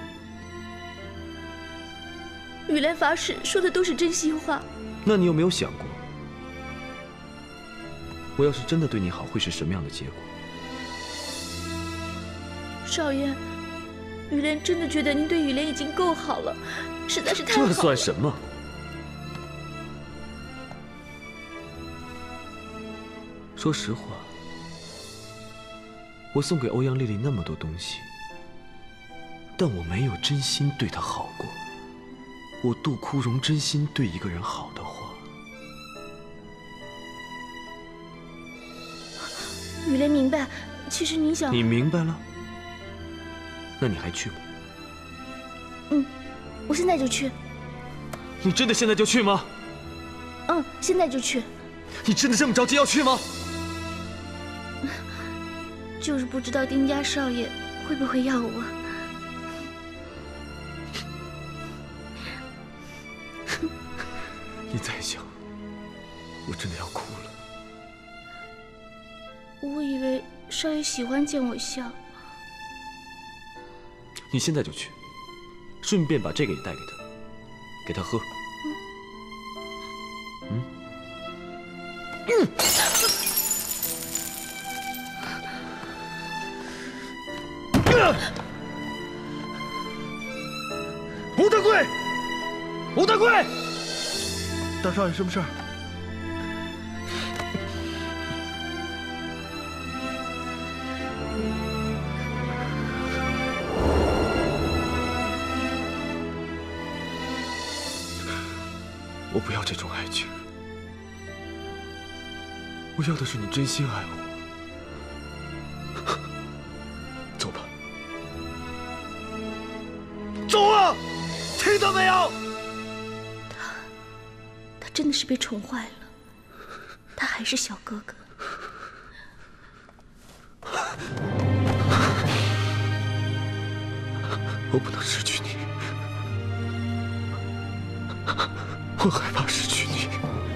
玉莲发誓说的都是真心话。 那你有没有想过，我要是真的对你好，会是什么样的结果？ 少爷，玉莲真的觉得您对玉莲已经够好了，实在是太好了。 这算什么？说实话，我送给欧阳丽丽那么多东西，但我没有真心对她好过。我杜枯荣真心对一个人好的话， 玉莲明白，其实你想…… 你明白了？那你还去吗？ 嗯，我现在就去。 你真的现在就去吗？ 嗯，现在就去。 你真的这么着急要去吗？ 就是不知道丁家少爷会不会要我。 你再想，我真的要哭了。 我以为少爷喜欢见我笑。 你现在就去，顺便把这个也带给他，给他喝。嗯。嗯。嗯。吴大贵，吴大贵。 大少爷，什么事儿？ 我不要这种爱情，我要的是你真心爱我。走吧，走啊！听到没有？ 真的是被宠坏了，他还是小哥哥。 我不能失去你，我害怕失去你，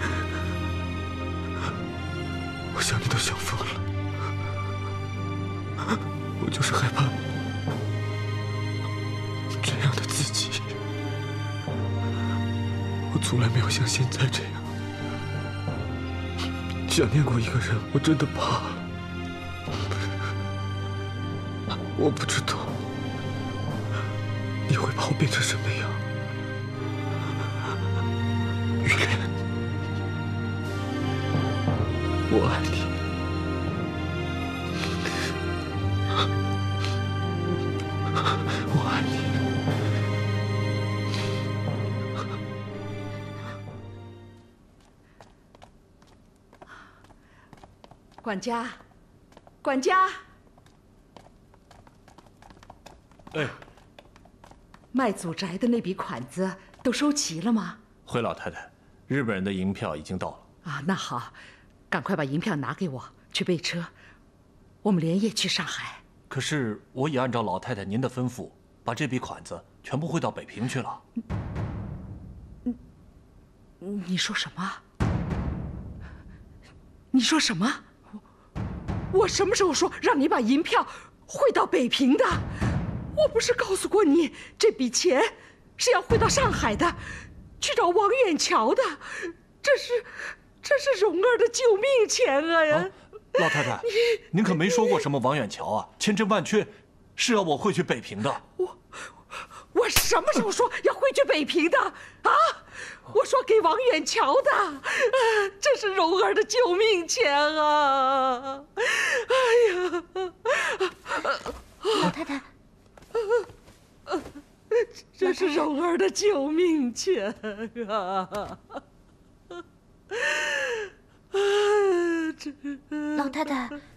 我想你都想疯了，我就是害怕这样的自己。我从来没有像现在这样想念过一个人，我真的怕。我不知道你会把我变成什么样，玉莲，我爱你。我爱你。 管家，管家。 哎， 卖祖宅的那笔款子都收齐了吗？ 回老太太，日本人的银票已经到了。 啊，那好，赶快把银票拿给我，去备车，我们连夜去上海。 可是我已按照老太太您的吩咐，把这笔款子全部汇到北平去了。 你你说什么？你说什么？我什么时候说让你把银票汇到北平的？我不是告诉过你，这笔钱是要汇到上海的，去找王远桥的。这是，这是蓉儿的救命钱啊呀！啊， 老太太，您可没说过什么王远桥啊，千真万确是要我汇去北平的。 我，我什么时候说要汇去北平的啊？ 我说给王远瞧的，这是蓉儿的救命钱啊！哎呀， 老太太， 这是蓉儿的救命钱啊！ 老太太。